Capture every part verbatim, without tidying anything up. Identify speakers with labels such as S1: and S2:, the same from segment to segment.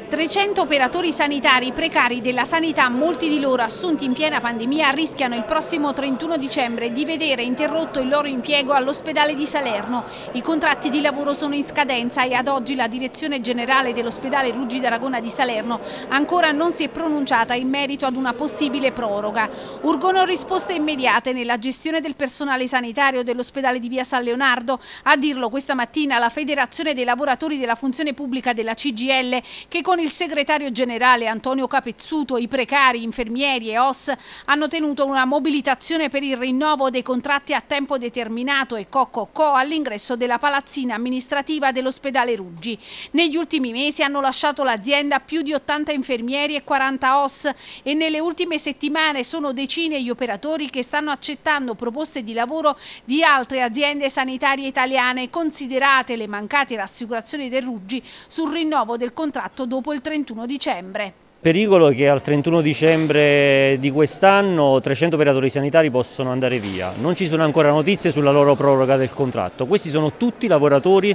S1: trecento operatori sanitari precari della sanità, molti di loro assunti in piena pandemia, rischiano il prossimo trentuno dicembre di vedere interrotto il loro impiego all'ospedale di Salerno. I contratti di lavoro sono in scadenza e ad oggi la direzione generale dell'ospedale Ruggi d'Aragona di Salerno ancora non si è pronunciata in merito ad una possibile proroga. Urgono risposte immediate nella gestione del personale sanitario dell'ospedale di via San Leonardo. A dirlo questa mattina la Federazione dei lavoratori della funzione pubblica della C G I L, che con il segretario generale Antonio Capezzuto, i precari, infermieri e O S hanno tenuto una mobilitazione per il rinnovo dei contratti a tempo determinato e co-co-co all'ingresso della palazzina amministrativa dell'ospedale Ruggi. Negli ultimi mesi hanno lasciato l'azienda più di ottanta infermieri e quaranta O S e nelle ultime settimane sono decine gli operatori che stanno accettando proposte di lavoro di altre aziende sanitarie italiane, considerate le mancate rassicurazioni del Ruggi sul rinnovo del contratto dopo il trentuno dicembre.
S2: Il pericolo è che al trentuno dicembre di quest'anno trecento operatori sanitari possono andare via. Non ci sono ancora notizie sulla loro proroga del contratto. Questi sono tutti lavoratori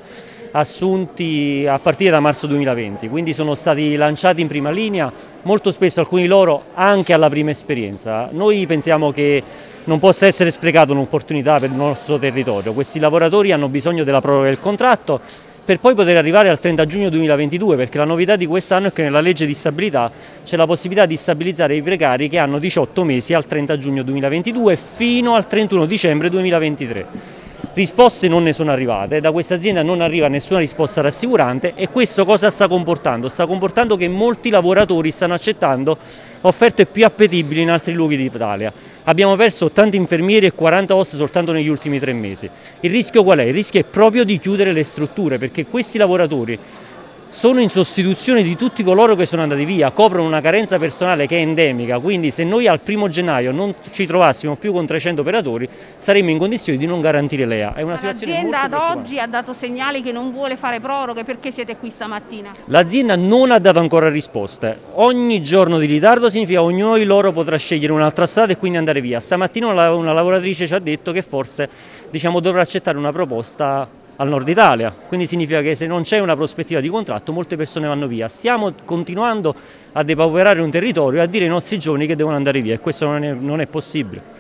S2: assunti a partire da marzo duemilaventi, quindi sono stati lanciati in prima linea, molto spesso alcuni di loro anche alla prima esperienza. Noi pensiamo che non possa essere sprecata un'opportunità per il nostro territorio. Questi lavoratori hanno bisogno della proroga del contratto per poi poter arrivare al trenta giugno duemilaventidue, perché la novità di quest'anno è che nella legge di stabilità c'è la possibilità di stabilizzare i precari che hanno diciotto mesi al trenta giugno duemilaventidue fino al trentuno dicembre duemilaventitré. Risposte non ne sono arrivate, da questa azienda non arriva nessuna risposta rassicurante e questo cosa sta comportando? Sta comportando che molti lavoratori stanno accettando offerte più appetibili in altri luoghi d'Italia. Abbiamo perso ottanta infermieri e quaranta O S soltanto negli ultimi tre mesi. Il rischio qual è? Il rischio è proprio di chiudere le strutture, perché questi lavoratori sono in sostituzione di tutti coloro che sono andati via, coprono una carenza personale che è endemica, quindi se noi al primo gennaio non ci trovassimo più con trecento operatori saremmo in condizione di non garantire l'E A.
S1: L'azienda ad oggi ha dato segnali che non vuole fare proroghe, perché siete qui stamattina?
S2: L'azienda non ha dato ancora risposte, ogni giorno di ritardo significa che ognuno di loro potrà scegliere un'altra strada e quindi andare via. Stamattina una, una lavoratrice ci ha detto che forse diciamo, dovrà accettare una proposta al nord Italia, quindi significa che se non c'è una prospettiva di contratto molte persone vanno via. Stiamo continuando a depauperare un territorio e a dire ai nostri giovani che devono andare via e questo non è, non è possibile.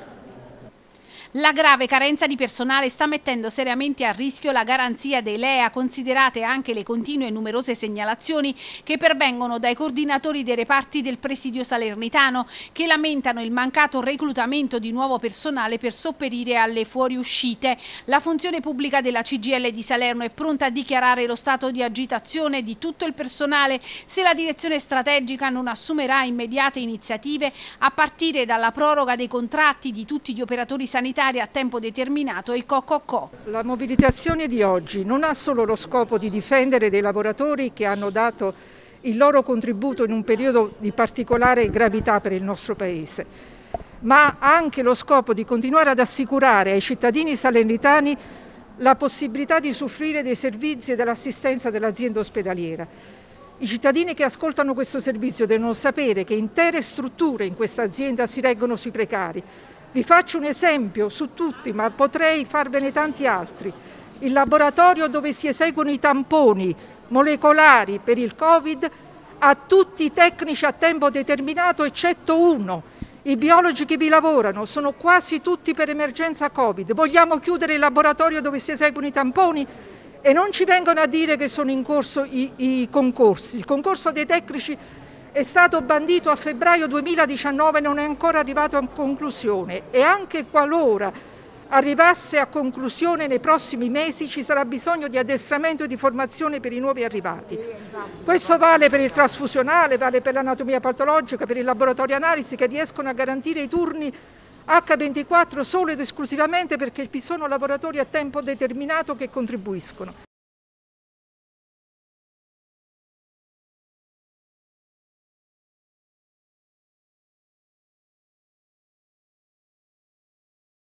S1: La grave carenza di personale sta mettendo seriamente a rischio la garanzia dei L E A, considerate anche le continue e numerose segnalazioni che pervengono dai coordinatori dei reparti del presidio salernitano, che lamentano il mancato reclutamento di nuovo personale per sopperire alle fuoriuscite. La funzione pubblica della C G I L di Salerno è pronta a dichiarare lo stato di agitazione di tutto il personale se la direzione strategica non assumerà immediate iniziative a partire dalla proroga dei contratti di tutti gli operatori sanitari a tempo determinato e co-co-co.
S3: La mobilitazione di oggi non ha solo lo scopo di difendere dei lavoratori che hanno dato il loro contributo in un periodo di particolare gravità per il nostro Paese, ma ha anche lo scopo di continuare ad assicurare ai cittadini salernitani la possibilità di usufruire dei servizi e dell'assistenza dell'azienda ospedaliera. I cittadini che ascoltano questo servizio devono sapere che intere strutture in questa azienda si reggono sui precari. Vi faccio un esempio su tutti, ma potrei farvene tanti altri. Il laboratorio dove si eseguono i tamponi molecolari per il Covid ha tutti i tecnici a tempo determinato eccetto uno. I biologi che vi lavorano sono quasi tutti per emergenza Covid. Vogliamo chiudere il laboratorio dove si eseguono i tamponi? E non ci vengono a dire che sono in corso i, i concorsi. Il concorso dei tecnici è stato bandito a febbraio duemiladiciannove e non è ancora arrivato a conclusione e anche qualora arrivasse a conclusione nei prossimi mesi ci sarà bisogno di addestramento e di formazione per i nuovi arrivati. Questo vale per il trasfusionale, vale per l'anatomia patologica, per il laboratorio analisi che riescono a garantire i turni acca ventiquattro solo ed esclusivamente perché vi sono lavoratori a tempo determinato che contribuiscono.